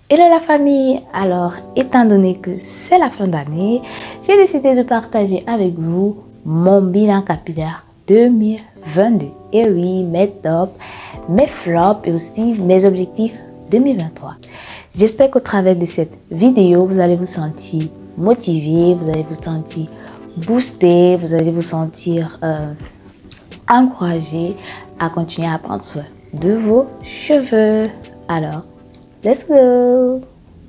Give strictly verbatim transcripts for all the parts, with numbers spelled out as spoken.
Hello la famille, alors étant donné que c'est la fin d'année, j'ai décidé de partager avec vous mon bilan capillaire deux mille vingt-deux. Et oui, mes tops, mes flops et aussi mes objectifs deux mille vingt-trois. J'espère qu'au travers de cette vidéo, vous allez vous sentir motivé, vous allez vous sentir boosté, vous allez vous sentir euh, encouragé à continuer à prendre soin de vos cheveux. Alors, let's go!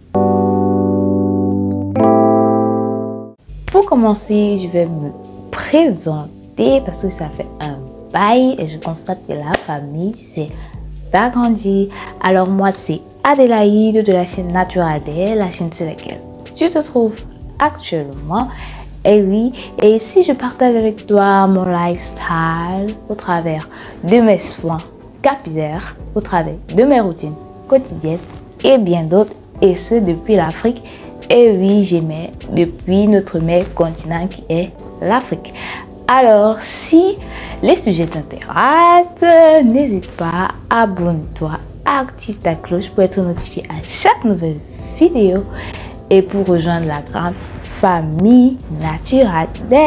Pour commencer, je vais me présenter parce que ça fait un bail et je constate que la famille s'est agrandie. Alors moi, c'est Adélaïde de la chaîne Natural'Adèle, la chaîne sur laquelle tu te trouves actuellement. Et oui, et ici je partage avec toi mon lifestyle au travers de mes soins capillaires, au travers de mes routines quotidiennes et bien d'autres, et ce depuis l'Afrique. Et oui, j'aimais depuis notre meilleur continent qui est l'Afrique. Alors, si les sujets t'intéressent, n'hésite pas, abonne-toi, active ta cloche pour être notifié à chaque nouvelle vidéo et pour rejoindre la grande famille Natural'Adèle.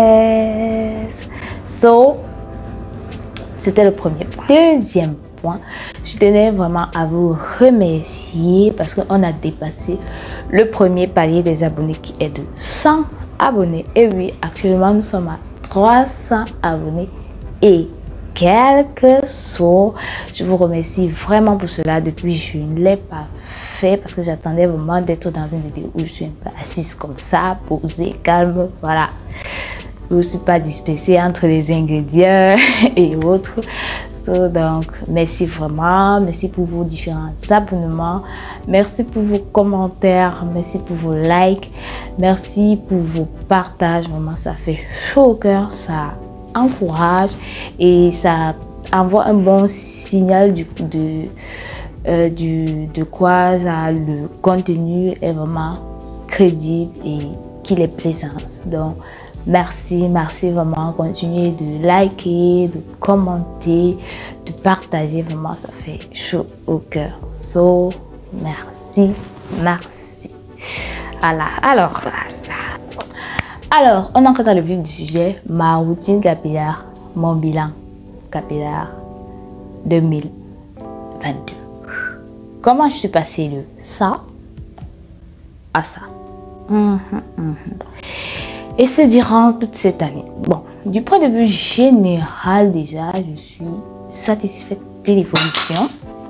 So, c'était le premier point. Deuxième point, je tenais vraiment à vous remercier parce qu'on a dépassé le premier palier des abonnés qui est de cent abonnés. Et oui, actuellement nous sommes à trois cents abonnés et quelques sauts. Je vous remercie vraiment pour cela. Depuis, je ne l'ai pas fait parce que j'attendais vraiment d'être dans une vidéo où je suis un peu assise comme ça, posée, calme, voilà. Je ne suis pas dispersée entre les ingrédients et autres. So, donc, merci vraiment. Merci pour vos différents abonnements. Merci pour vos commentaires. Merci pour vos likes. Merci pour vos partages. Vraiment, ça fait chaud au cœur. Ça encourage et ça envoie un bon signal du, de, euh, du, de quoi ça, le contenu est vraiment crédible et qu'il est plaisant. Donc, merci, merci vraiment. Continuez de liker, de commenter, de partager. Vraiment, ça fait chaud au cœur. So, merci, merci. Voilà, alors, voilà. Alors, on entre dans le vif du sujet. Ma routine capillaire, mon bilan capillaire deux mille vingt-deux. Comment je suis passée de ça à ça? Mmh, mmh. Et ce durant toute cette année. Bon, du point de vue général déjà, je suis satisfaite de l'évolution.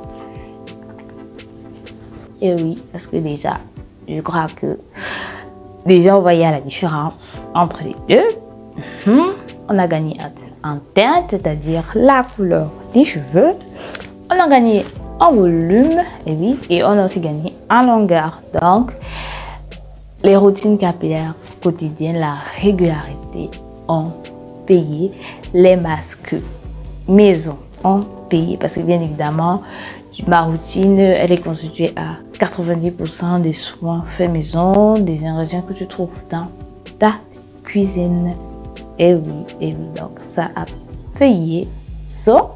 Et oui, parce que déjà, je crois que déjà on voyait la différence entre les deux. Mmh. On a gagné en teinte, c'est-à-dire la couleur des cheveux. On a gagné en volume, et oui, et on a aussi gagné en longueur. Donc, les routines capillaires quotidiennes, la régularité ont payé. Les masques maison ont payé parce que bien évidemment, ma routine, elle est constituée à quatre-vingt-dix pour cent des soins faits maison, des ingrédients que tu trouves dans ta cuisine. Et oui, et oui, donc ça a payé. So,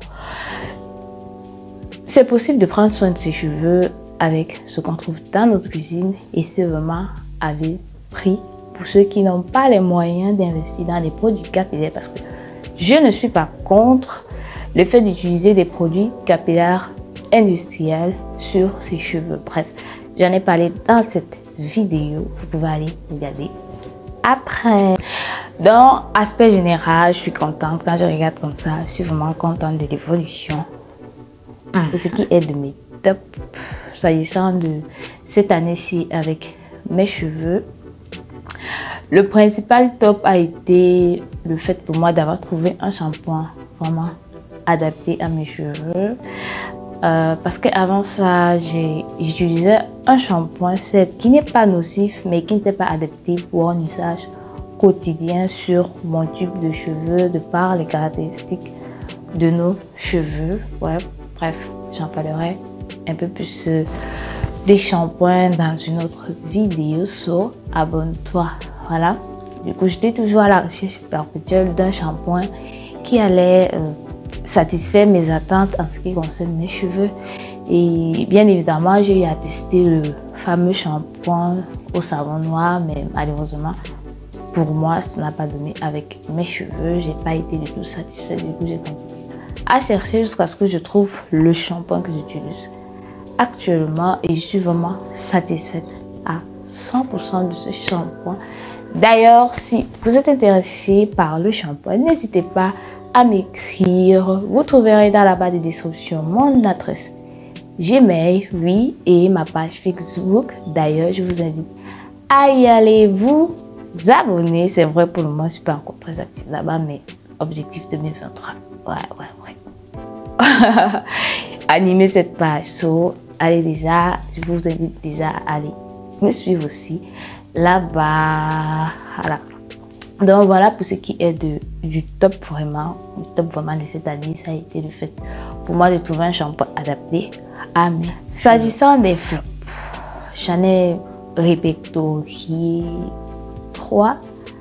c'est possible de prendre soin de ses cheveux avec ce qu'on trouve dans notre cuisine et c'est vraiment avec prix pour ceux qui n'ont pas les moyens d'investir dans des produits capillaires, parce que je ne suis pas contre le fait d'utiliser des produits capillaires industriels sur ses cheveux. Bref, j'en ai parlé dans cette vidéo, vous pouvez aller regarder après. Dans aspect général, je suis contente quand je regarde comme ça, je suis vraiment contente de l'évolution. Ce qui est de mes tops s'agissant de cette année-ci avec mes cheveux. Le principal top a été le fait pour moi d'avoir trouvé un shampoing vraiment adapté à mes cheveux. Euh, parce qu'avant ça, j'utilisais un shampoing qui n'est pas nocif mais qui n'était pas adapté pour un usage quotidien sur mon tube de cheveux de par les caractéristiques de nos cheveux. Ouais, bref, j'en parlerai un peu plus euh, des shampoings dans une autre vidéo. So, abonne-toi. Voilà. Du coup, j'étais toujours à la recherche perpétuelle d'un shampoing qui allait euh, satisfaire mes attentes en ce qui concerne mes cheveux. Et bien évidemment, j'ai eu à tester le fameux shampoing au savon noir, mais malheureusement, pour moi, ça n'a pas donné avec mes cheveux. J'ai pas été du tout satisfaite. Du coup, j'ai continué à chercher jusqu'à ce que je trouve le shampoing que j'utilise actuellement. Et je suis vraiment satisfaite à cent pour cent de ce shampoing. D'ailleurs, si vous êtes intéressé par le shampoing, n'hésitez pas à m'écrire. Vous trouverez dans la barre de description mon adresse Gmail, oui, et ma page Facebook. D'ailleurs, je vous invite à y aller vous abonner. C'est vrai, pour le moment, je ne suis pas encore très active là-bas, mais objectif deux mille vingt-trois. Ouais, ouais, ouais. Animer cette page. So, allez déjà, je vous invite déjà à aller me suivre aussi là-bas. Voilà. Donc voilà pour ce qui est de, du top vraiment, du top vraiment de cette année, ça a été le fait pour moi de trouver un shampoing adapté à mes. S'agissant des flops, j'en ai répertorié trois,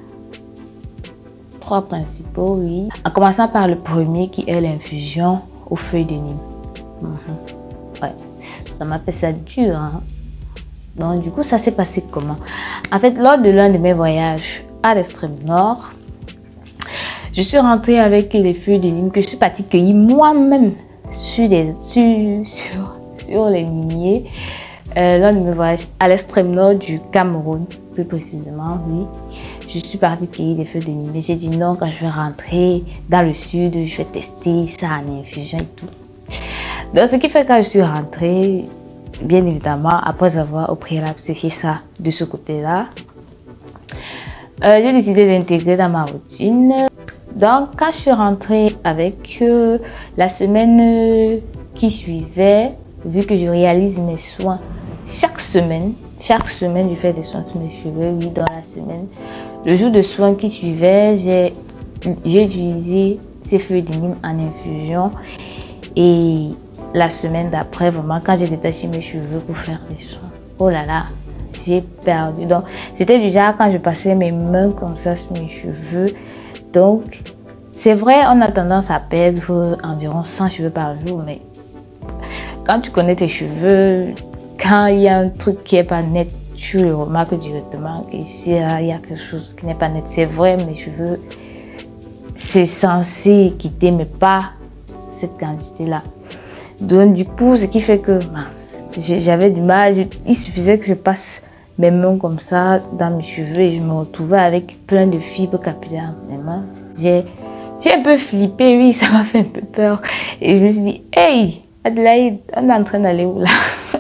trois principaux, oui. En commençant par le premier qui est l'infusion aux feuilles de Nîmes. Mm-hmm. Ouais, ça m'a fait ça dur, hein. Donc du coup, ça s'est passé comment? En fait, lors de l'un de mes voyages à l'extrême nord, je suis rentrée avec les feuilles de Nîmes que je suis partie cueillir moi-même sur, les, sur, sur, sur les miniers euh, lors de mes voyages à l'extrême nord du Cameroun, plus précisément, oui. Je suis partie cueillir des feuilles de Nîmes et j'ai dit non, quand je vais rentrer dans le sud, je vais tester ça en infusion et tout. Donc ce qui fait que quand je suis rentrée, bien évidemment, après avoir au préalable séché ça de ce côté-là, Euh, j'ai décidé d'intégrer dans ma routine. Donc, quand je suis rentrée avec euh, la semaine euh, qui suivait, vu que je réalise mes soins chaque semaine, chaque semaine, je fais des soins sur mes cheveux, oui, dans la semaine. Le jour de soins qui suivait, j'ai utilisé ces feuilles de Nîmes en infusion. Et la semaine d'après, vraiment, quand j'ai détaché mes cheveux pour faire les soins, oh là là, j'ai perdu. Donc, c'était du genre quand je passais mes mains comme ça sur mes cheveux. Donc, c'est vrai, on a tendance à perdre environ cent cheveux par jour, mais quand tu connais tes cheveux, quand il y a un truc qui n'est pas net, tu le remarques directement qu'ici, il y a quelque chose qui n'est pas net. C'est vrai, mes cheveux, c'est censé quitter, mais pas cette quantité-là. Donc, du coup, ce qui fait que j'avais du mal. Il suffisait que je passe mes mains comme ça dans mes cheveux et je me retrouvais avec plein de fibres capillaires dans mes mains. J'ai un peu flippé, oui, ça m'a fait un peu peur. Et je me suis dit, hey, Adelaide, on est en train d'aller où là?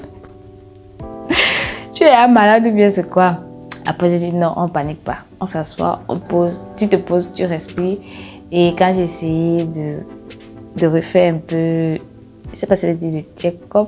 Tu es un malade ou bien c'est quoi? Après, j'ai dit non, on panique pas. On s'assoit, on pose, tu te poses, tu respires. Et quand j'ai essayé de, de refaire un peu, je sais pas si ça veut dire le check-up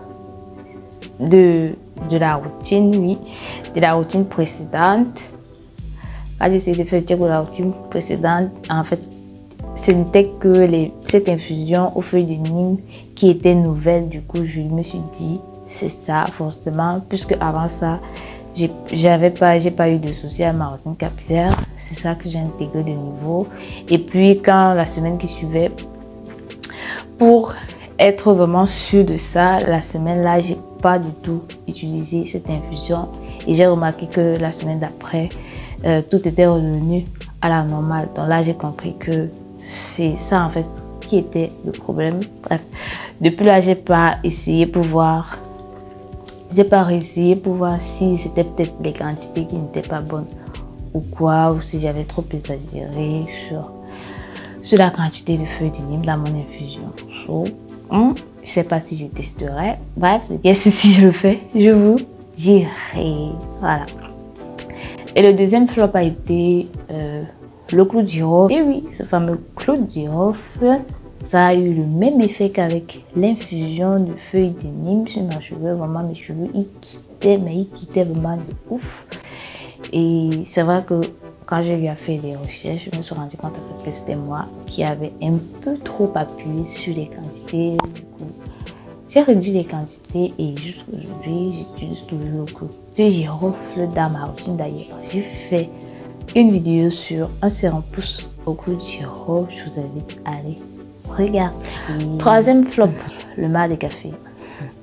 de, de la routine, oui, de la routine précédente. Quand j'ai essayé de faire le check de la routine précédente, en fait, ce n'était que les, cette infusion aux feuilles de Nîmes qui était nouvelle. Du coup, je me suis dit, c'est ça, forcément, puisque avant ça, j'avais pas, j'ai pas eu de souci à ma routine capillaire. C'est ça que j'ai intégré de nouveau. Et puis, quand la semaine qui suivait, pour être vraiment sûr de ça, la semaine-là, j'ai pas du tout utilisé cette infusion. Et j'ai remarqué que la semaine d'après, euh, tout était revenu à la normale. Donc là, j'ai compris que c'est ça, en fait, qui était le problème. Bref, depuis là, j'ai pas essayé pour voir. J'ai pas réessayé pour voir si c'était peut-être les quantités qui n'étaient pas bonnes ou quoi, ou si j'avais trop exagéré sur, sur la quantité de feuilles de Nîmes dans mon infusion. So, hmm, je sais pas si je testerai. Bref, qu'est-ce que si je le fais, je vous dirai. Voilà. Et le deuxième flop a été euh, le clou de girofle. Et oui, ce fameux clou de girofle, ça a eu le même effet qu'avec l'infusion de feuilles de Nîmes sur mes cheveux. Vraiment, mes cheveux, ils quittaient, mais ils quittaient vraiment de ouf. Et c'est vrai que quand j'ai eu à faire des recherches, je me suis rendu compte que c'était moi qui avais un peu trop appuyé sur les quantités. Du coup, j'ai réduit les quantités et jusqu'aujourd'hui, j'utilise toujours le clou de girofle dans ma routine. D'ailleurs, j'ai fait une vidéo sur un sérum pousse au clou de girofle. Je vous invite à aller regarder. Troisième flop, le mal de café.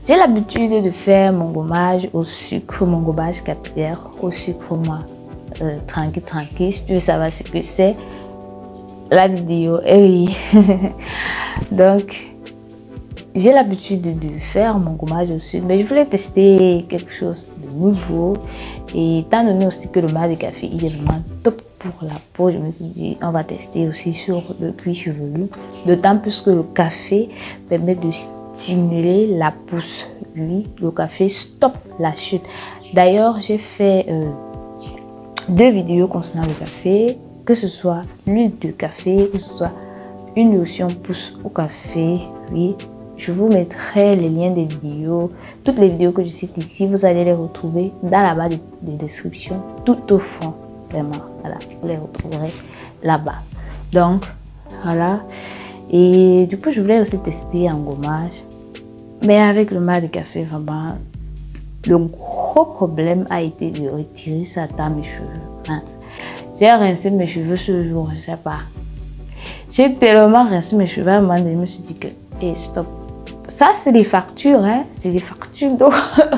J'ai l'habitude de faire mon gommage au sucre, mon gommage capillaire au sucre, moi. Euh, tranquille, tranquille. Si tu veux savoir ce que c'est, la vidéo, eh oui. Donc, j'ai l'habitude de, de faire mon gommage au sucre, mais je voulais tester quelque chose de nouveau. Et étant donné aussi que le mat de café, il est vraiment top pour la peau, je me suis dit, on va tester aussi sur le cuir chevelu. D'autant plus que le café permet de stimuler la pousse. Oui, le café stoppe la chute. D'ailleurs, j'ai fait euh, deux vidéos concernant le café, que ce soit l'huile de café, que ce soit une lotion pousse au café. Oui, je vous mettrai les liens des vidéos. Toutes les vidéos que je cite ici, vous allez les retrouver dans la barre de, de description, tout au fond. Vraiment, voilà, vous les retrouverez là-bas. Donc, voilà. Et du coup, je voulais aussi tester un gommage. Mais avec le mat de café, vraiment, le gros problème a été de retirer ça dans mes cheveux. Hein. J'ai rincé mes cheveux ce jour, je sais pas. J'ai tellement rincé mes cheveux à un moment donné, je me suis dit que, hey, stop. Ça, c'est des factures, hein. C'est des factures d'eau.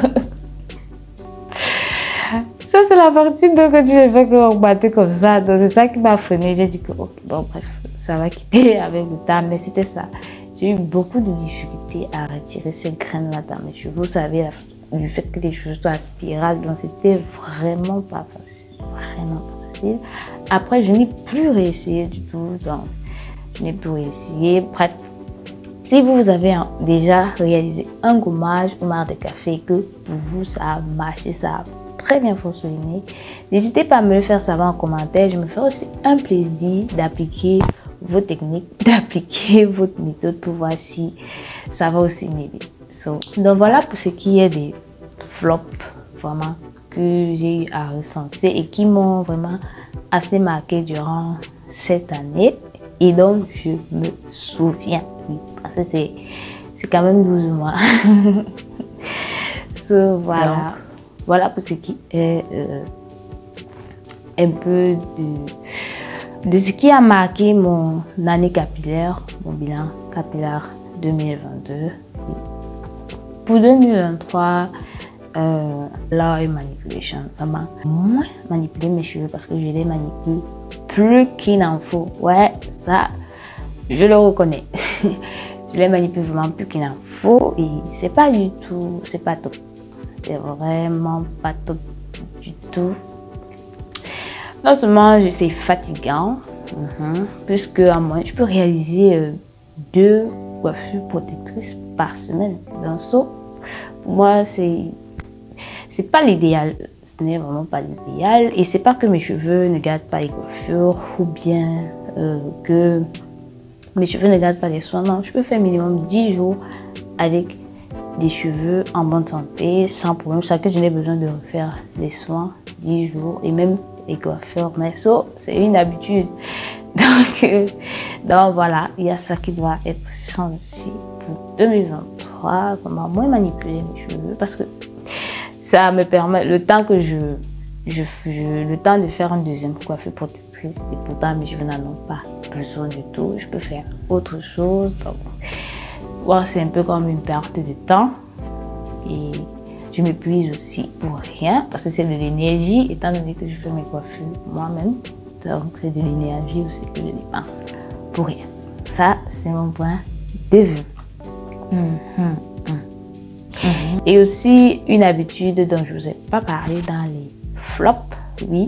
Ça, c'est la facture d'eau que tu les fais augmenter comme ça. Donc, c'est ça qui m'a freiné. J'ai dit que, ok, bon, bref, ça va quitter avec le temps. Mais c'était ça. J'ai eu beaucoup de difficultés à retirer ces graines-là dans mes cheveux. Vous savez, du fait que les cheveux soient spirales. Donc, c'était vraiment pas facile. Vraiment pas facile. Après, je n'ai plus réessayé du tout. Donc, je n'ai plus réessayé. Bref. Si vous avez déjà réalisé un gommage au mat de café que pour vous ça a marché, ça a très bien fonctionné, n'hésitez pas à me le faire savoir en commentaire. Je me ferai aussi un plaisir d'appliquer vos techniques, d'appliquer votre méthode pour voir si ça va aussi m'aider. So, donc voilà pour ce qui est des flops vraiment que j'ai eu à recenser et qui m'ont vraiment assez marqué durant cette année. Et donc, je me souviens, oui, parce que c'est quand même douze mois. So, voilà. Donc, voilà pour ce qui est euh, un peu de, de ce qui a marqué mon année capillaire, mon bilan capillaire deux mille vingt-deux. Pour deux mille vingt-trois, euh, là, une manipulation, vraiment moins manipuler mes cheveux parce que je les manipule plus qu'il n'en faut. Ouais, ça, je le reconnais. Je les manipule vraiment plus qu'il n'en faut et c'est pas du tout, c'est pas top. C'est vraiment pas top du tout. Non seulement c'est fatigant, mm-hmm, puisque à moins je peux réaliser euh, deux coiffures protectrices par semaine. Donc ça, pour moi, c'est c'est pas l'idéal. Ce n'est vraiment pas l'idéal. Et c'est pas que mes cheveux ne gardent pas les coiffures ou bien euh, que mes cheveux ne gardent pas les soins. Non, je peux faire minimum dix jours avec des cheveux en bonne santé, sans problème. C'est que je n'ai besoin de refaire les soins dix jours et même les coiffures. Mais ça, c'est une habitude. Donc, euh, donc voilà, il y a ça qui doit être changé pour deux mille vingt-trois. Vraiment moins manipuler mes cheveux parce que ça me permet, le temps que je, je, je le temps de faire une deuxième coiffure protectrice et pourtant mes cheveux n'en ont pas besoin du tout, je peux faire autre chose. Donc, ouais, c'est un peu comme une perte de temps et je m'épuise aussi pour rien parce que c'est de l'énergie étant donné que je fais mes coiffures moi-même. Donc, c'est de l'énergie aussi que je dépense pour rien. Ça, c'est mon point de vue. Mm-hmm. Mm-hmm. Et aussi une habitude dont je ne vous ai pas parlé dans les flops, oui,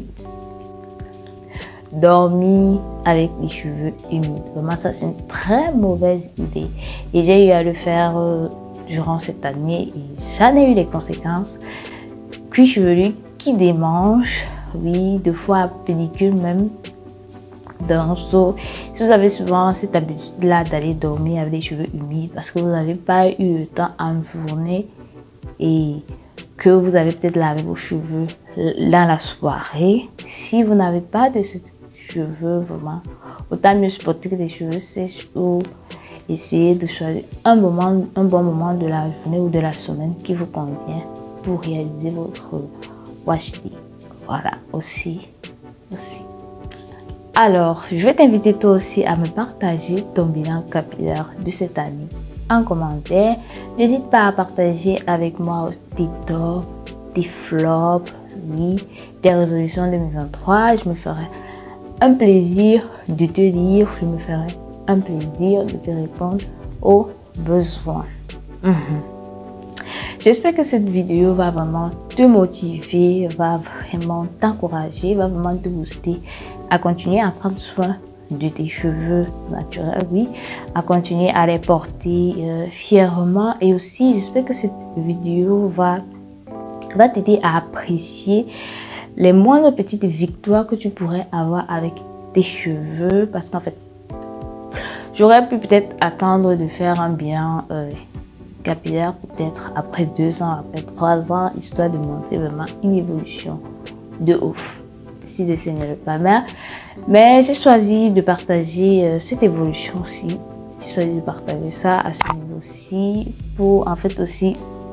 dormir avec les cheveux humides. Vraiment, ça c'est une très mauvaise idée. Et j'ai eu à le faire euh, durant cette année et j'en ai eu les conséquences. Cuir chevelu qui démange, oui, deux fois pellicule même. Donc, so, si vous avez souvent cette habitude-là d'aller dormir avec les cheveux humides parce que vous n'avez pas eu le temps en journée et que vous avez peut-être lavé vos cheveux dans la soirée, si vous n'avez pas de ces cheveux, vraiment, autant mieux supporter que des cheveux sèches ou essayer de choisir un, moment, un bon moment de la journée ou de la semaine qui vous convient pour réaliser votre wash day. Voilà, aussi, aussi. Alors, je vais t'inviter toi aussi à me partager ton bilan capillaire de cette année en commentaire. N'hésite pas à partager avec moi tes tops, tes flops, oui, tes résolutions deux mille vingt-trois. Je me ferai un plaisir de te lire, je me ferai un plaisir de te répondre aux besoins. Mmh. J'espère que cette vidéo va vraiment te motiver, va vraiment t'encourager, va vraiment te booster à continuer à prendre soin de tes cheveux naturels, oui, à continuer à les porter euh, fièrement. Et aussi, j'espère que cette vidéo va, va t'aider à apprécier les moindres petites victoires que tu pourrais avoir avec tes cheveux. Parce qu'en fait, j'aurais pu peut-être attendre de faire un bilan euh, capillaire peut-être après deux ans, après trois ans, histoire de montrer vraiment une évolution de ouf. Si le Seigneur le permet. Mais j'ai choisi de partager euh, cette évolution aussi. J'ai choisi de partager ça à ce niveau-ci pour en fait aussi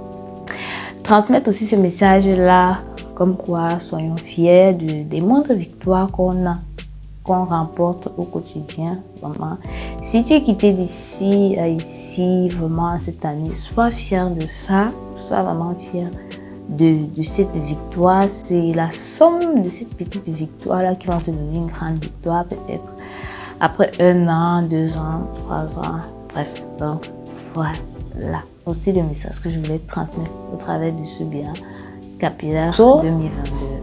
transmettre aussi ce message-là, comme quoi soyons fiers de, des moindres victoires qu'on a, qu'on remporte au quotidien. Vraiment. Si tu es quitté d'ici à ici, vraiment cette année, sois fier de ça, sois vraiment fier de, de cette victoire. C'est la somme de cette petite victoire-là qui va te donner une grande victoire, peut-être après un an, deux ans, trois ans, bref. Donc voilà, aussi le message que je voulais transmettre au travers de ce bilan capillaire so, deux mille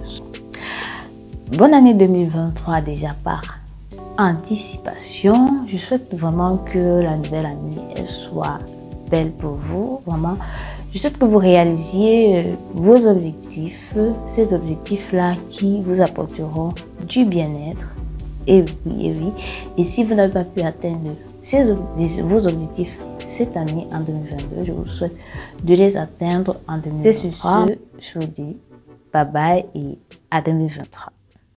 vingt-deux. Bonne année deux mille vingt-trois déjà par anticipation. Je souhaite vraiment que la nouvelle année elle soit belle pour vous. Vraiment, je souhaite que vous réalisiez vos objectifs, ces objectifs-là qui vous apporteront du bien-être. Et oui, et oui. Et si vous n'avez pas pu atteindre ces, vos objectifs cette année en deux mille vingt-deux, je vous souhaite de les atteindre en deux mille vingt-trois. C'est sur ce, je vous dis bye bye et à deux mille vingt-trois.